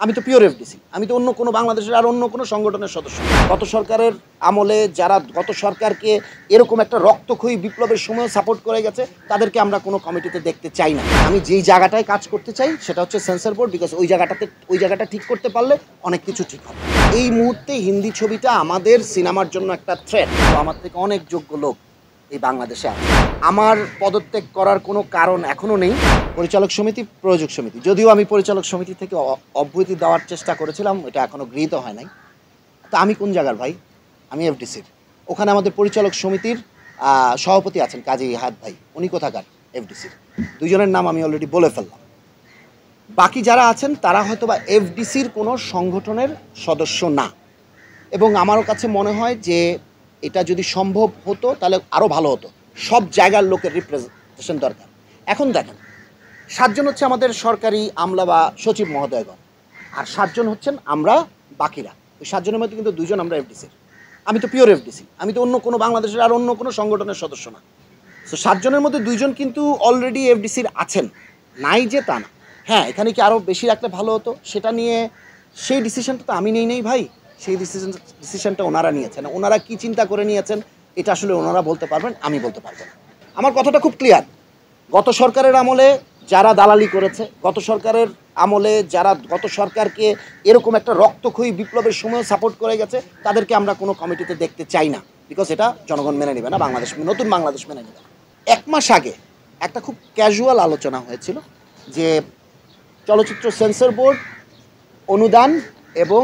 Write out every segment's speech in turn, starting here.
আমি তো pure FDC, আমি তো অন্য কোনো বাংলাদেশের আর অন্য কোনো সংগঠনের সদস্য। গত সরকারের আমলে যারা গত সরকারকে এরকম একটা রক্তক্ষয়ী বিপ্লবের সময় সাপোর্ট করে গেছে তাদেরকে আমরা কোনো কমিটিতে দেখতে চাই না। আমি যেই জায়গাটায় কাজ করতে চাই সেটা হচ্ছে সেন্সর বোর্ড, বিকজ ওই জায়গাটা ঠিক করতে পারলে অনেক কিছু ঠিক হবে। এই মুহূর্তে হিন্দি ছবিটা আমাদের সিনেমার জন্য একটা থ্রেট। আমার থেকে অনেক যোগ্য লোক এই বাংলাদেশে আছে। আমার পদত্যাগ করার কোনো কারণ এখনও নেই। পরিচালক সমিতি, প্রযোজক সমিতি, যদিও আমি পরিচালক সমিতি থেকে অব্যাহতি দেওয়ার চেষ্টা করেছিলাম, এটা এখনও গৃহীত হয় নাই। তা আমি কোন জায়গার ভাই? আমি এফডিসির। ওখানে আমাদের পরিচালক সমিতির সভাপতি আছেন কাজী হাত ভাই, উনি কোথাকার? এফডিসির। দুজনের নাম আমি অলরেডি বলে ফেললাম। বাকি যারা আছেন তারা হয়তো বা এফডিসির কোনো সংগঠনের সদস্য না, এবং আমারও কাছে মনে হয় যে এটা যদি সম্ভব হতো তাহলে আরও ভালো হতো। সব জায়গার লোকের রিপ্রেজেন্টেশন দরকার। এখন দেখেন, 7 জন হচ্ছে আমাদের সরকারি আমলা বা সচিব মহোদয়গণ, আর 7 জন হচ্ছেন আমরা বাকিরা। ওই 7 জনের মধ্যে কিন্তু 2 জন আমরা এফডিসির। আমি তো পিওর এফডিসি, আমি তো অন্য কোনো বাংলাদেশের আর অন্য কোনো সংগঠনের সদস্য না। তো 7 জনের মধ্যে 2 জন কিন্তু অলরেডি এফডিসির আছেন, নাই যে তা না। হ্যাঁ, এখানে কি আরও বেশি রাখলে ভালো হতো সেটা নিয়ে সেই ডিসিশনটা তো আমি নেই ভাই। সেই ডিসিশনটা ওনারা নিয়েছেন। ওনারা কি চিন্তা করে নিয়েছেন এটা আসলে ওনারা বলতে পারবেন, আমি বলতে পারবো না। আমার কথাটা খুব ক্লিয়ার। গত সরকারের আমলে যারা দালালি করেছে, গত সরকারের আমলে যারা গত সরকারকে এরকম একটা রক্তক্ষয়ী বিপ্লবের সময় সাপোর্ট করে গেছে তাদেরকে আমরা কোনো কমিটিতে দেখতে চাই না, বিকজ এটা জনগণ মেনে নেবে না, বাংলাদেশ, নতুন বাংলাদেশ মেনে নেবে না। 1 মাস আগে একটা খুব ক্যাজুয়াল আলোচনা হয়েছিল যে চলচ্চিত্র সেন্সর বোর্ড, অনুদান এবং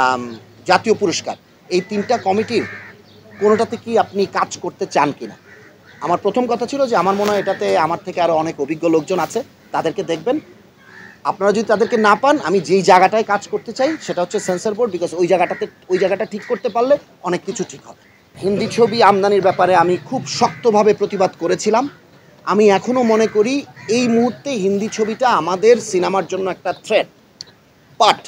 জাতীয় পুরস্কার, এই 3টা কমিটির কোনোটাতে কি আপনি কাজ করতে চান কিনা। আমার প্রথম কথা ছিল যে আমার মনে হয় এটাতে আমার থেকে আরও অনেক অভিজ্ঞ লোকজন আছে, তাদেরকে দেখবেন। আপনারা যদি তাদেরকে না পান, আমি যেই জায়গাটায় কাজ করতে চাই সেটা হচ্ছে সেন্সর বোর্ড, বিকজ ওই জায়গাটা ঠিক করতে পারলে অনেক কিছু ঠিক হবে। হিন্দি ছবি আমদানির ব্যাপারে আমি খুব শক্তভাবে প্রতিবাদ করেছিলাম। আমি এখনও মনে করি এই মুহূর্তে হিন্দি ছবিটা আমাদের সিনেমার জন্য একটা থ্রেট। বাট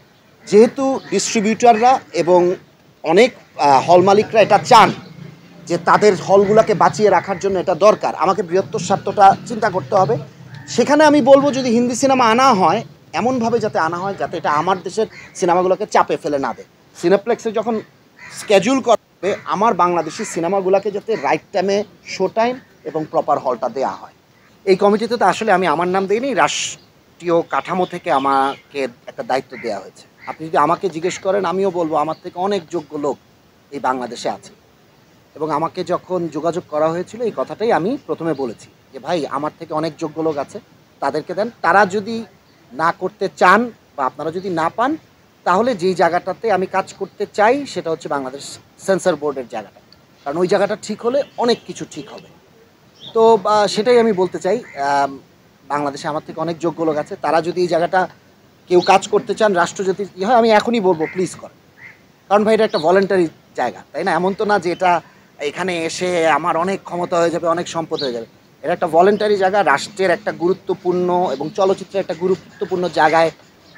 যেহেতু ডিস্ট্রিবিউটাররা এবং অনেক হল মালিকরা এটা চান যে তাদের হলগুলোকে বাঁচিয়ে রাখার জন্য এটা দরকার, আমাকে বৃহত্তর স্বার্থটা চিন্তা করতে হবে। সেখানে আমি বলবো যদি হিন্দি সিনেমা আনা হয় এমনভাবে যাতে আনা হয় যাতে এটা আমার দেশের সিনেমাগুলোকে চাপে ফেলে না দেয়। সিনেপ্লেক্সে যখন স্কেডিউল করবে আমার বাংলাদেশি সিনেমাগুলোকে যাতে রাইট টাইমে শো টাইম এবং প্রপার হলটা দেওয়া হয়। এই কমিটিতে তো আসলে আমি আমার নাম দিইনি, রাষ্ট্রীয় কাঠামো থেকে আমাকে একটা দায়িত্ব দেওয়া হয়েছে। আপনি যদি আমাকে জিজ্ঞেস করেন আমিও বলবো আমার থেকে অনেক যোগ্য লোক এই বাংলাদেশে আছে, এবং আমাকে যখন যোগাযোগ করা হয়েছিল এই কথাটাই আমি প্রথমে বলেছি যে ভাই আমার থেকে অনেক যোগ্য লোক আছে, তাদেরকে দেন। তারা যদি না করতে চান বা আপনারা যদি না পান, তাহলে যেই জায়গাটাতে আমি কাজ করতে চাই সেটা হচ্ছে বাংলাদেশ সেন্সর বোর্ডের জায়গাটা, কারণ ওই জায়গাটা ঠিক হলে অনেক কিছু ঠিক হবে। তো সেটাই আমি বলতে চাই, বাংলাদেশে আমার থেকে অনেক যোগ্য লোক আছে, তারা যদি এই জায়গাটা কেউ কাজ করতে চান, রাষ্ট্র যদি হয় আমি এখনই বলবো প্লিজ কর, কারণ ভাই এটা একটা ভলেন্টারি জায়গা, তাই না? এমন তো না যে এটা এখানে এসে আমার অনেক ক্ষমতা হয়ে যাবে, অনেক সম্পদ হয়ে যাবে। এটা একটা ভলেন্টারি জায়গা, রাষ্ট্রের একটা গুরুত্বপূর্ণ এবং চলচ্চিত্রের একটা গুরুত্বপূর্ণ জায়গায়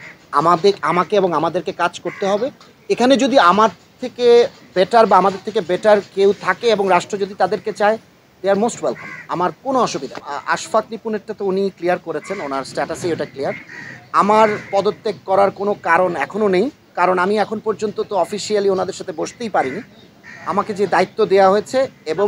আমাকে এবং আমাদেরকে কাজ করতে হবে। এখানে যদি আমার থেকে বেটার বা আমাদের থেকে বেটার কেউ থাকে এবং রাষ্ট্র যদি তাদেরকে চায়, দে আর মোস্ট ওয়েলকাম, আমার কোনো অসুবিধা। আশফাক নিপুণেরটা তো উনি ক্লিয়ার করেছেন, ওনার স্ট্যাটাসেই ওটা ক্লিয়ার। আমার পদত্যাগ করার কোনো কারণ এখনও নেই, কারণ আমি এখন পর্যন্ত তো অফিসিয়ালি ওনাদের সাথে বসতেই পারিনি। আমাকে যে দায়িত্ব দেওয়া হয়েছে এবং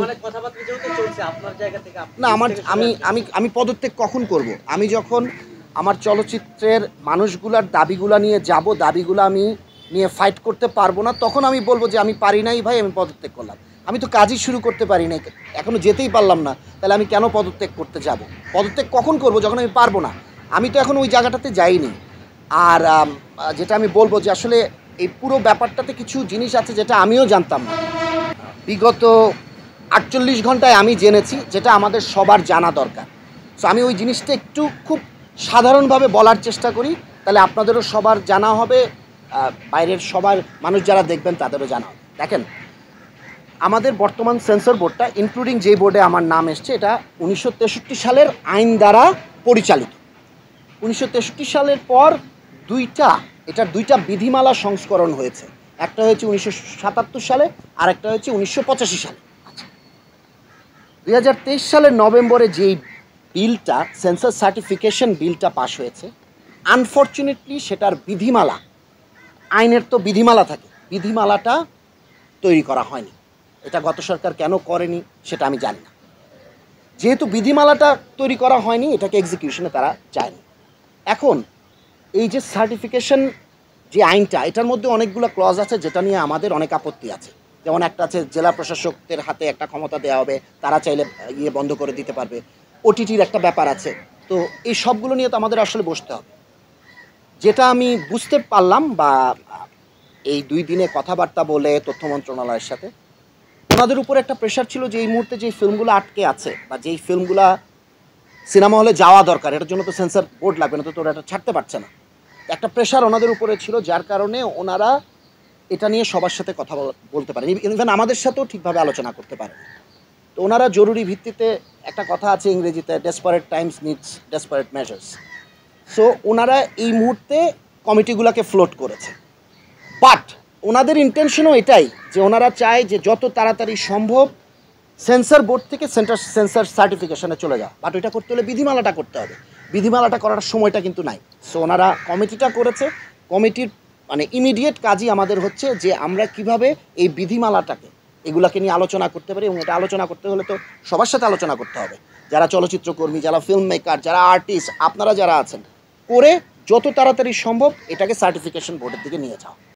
না আমি পদত্যাগ কখন করব? আমি যখন আমার চলচ্চিত্রের মানুষগুলার দাবিগুলা নিয়ে যাব, দাবিগুলো আমি নিয়ে ফাইট করতে পারবো না, তখন আমি বলবো যে আমি পারি নাই ভাই, আমি পদত্যাগ করলাম। আমি তো কাজই শুরু করতে পারি নাই, এখনও যেতেই পারলাম না, তাহলে আমি কেন পদত্যাগ করতে যাব? পদত্যাগ কখন করব? যখন আমি পারবো না। আমি তো এখন ওই জায়গাটাতে যাইনি। আর যেটা আমি বলবো যে আসলে এই পুরো ব্যাপারটাতে কিছু জিনিস আছে যেটা আমিও জানতাম না। বিগত 48 ঘন্টায় আমি জেনেছি যেটা আমাদের সবার জানা দরকার। সো আমি ওই জিনিসটা একটু খুব সাধারণভাবে বলার চেষ্টা করি, তাহলে আপনাদেরও সবার জানা হবে, বাইরের সবার মানুষ যারা দেখবেন তাদেরও জানা হবে। দেখেন, আমাদের বর্তমান সেন্সর বোর্ডটা ইনক্লুডিং যেই বোর্ডে আমার নাম এসছে, এটা 1963 সালের আইন দ্বারা পরিচালিত। 1963 সালের পর এটার দুইটা বিধিমালা সংস্করণ হয়েছে। একটা হয়েছে 1977 সালে, আর একটা হয়েছে 1985 সালে। 2023 সালের নভেম্বরে যেই বিলটা, সেন্সার সার্টিফিকেশন বিলটা পাশ হয়েছে, আনফর্চুনেটলি সেটার বিধিমালা, আইনের তো বিধিমালা থাকে, বিধিমালাটা তৈরি করা হয়নি। এটা গত সরকার কেন করেনি সেটা আমি জানি না। যেহেতু বিধিমালাটা তৈরি করা হয়নি, এটাকে এক্সিকিউশনে তারা চায়নি। এখন এই যে সার্টিফিকেশন যে আইনটা, এটার মধ্যে অনেকগুলো ক্লজ আছে যেটা নিয়ে আমাদের অনেক আপত্তি আছে। যেমন একটা আছে জেলা প্রশাসকদের হাতে একটা ক্ষমতা দেওয়া হবে, তারা চাইলে বন্ধ করে দিতে পারবে। ওটিটির একটা ব্যাপার আছে। তো এই সবগুলো নিয়ে তো আমাদের আসলে বসতে হবে। যেটা আমি বুঝতে পারলাম বা এই 2 দিনে কথাবার্তা বলে তথ্য মন্ত্রণালয়ের সাথে, ওনাদের উপর একটা প্রেশার ছিল যে এই মুহূর্তে যেই ফিল্মগুলো আটকে আছে বা যেই ফিল্মগুলো সিনেমা হলে যাওয়া দরকার, এটার জন্য তো সেন্সর বোর্ড লাগবে, না তো তোরা এটা ছাড়তে পারছে না। একটা প্রেশার ওনাদের উপরে ছিল, যার কারণে ওনারা এটা নিয়ে সবার সাথে কথা বলতে পারেন, ইভেন আমাদের সাথেও ঠিকভাবে আলোচনা করতে পারেন। তো ওনারা জরুরি ভিত্তিতে, একটা কথা আছে ইংরেজিতে, desperate times needs desperate measures. So ওনারা এই মুহূর্তে কমিটিগুলোকে ফ্লোট করেছে। বাট ওনাদের ইন্টেনশনও এটাই যে ওনারা চায় যে যত তাড়াতাড়ি সম্ভব সেন্সর বোর্ড থেকে সেন্সর সার্টিফিকেশনে চলে যাওয়া। বাট ওইটা করতে হলে বিধিমালাটা করতে হবে, বিধিমালাটা করার সময়টা কিন্তু নাই। সো ওনারা কমিটিটা করেছে। কমিটির মানে ইমিডিয়েট কাজই আমাদের হচ্ছে যে আমরা কিভাবে এই বিধিমালাটাকে, এগুলাকে নিয়ে আলোচনা করতে পারি। এবং এটা আলোচনা করতে হলে তো সবার সাথে আলোচনা করতে হবে, যারা চলচ্চিত্রকর্মী, যারা ফিল্ম মেকার, যারা আর্টিস্ট, আপনারা যারা আছেন, করে যত তাড়াতাড়ি সম্ভব এটাকে সার্টিফিকেশন বোর্ডের দিকে নিয়ে যাও।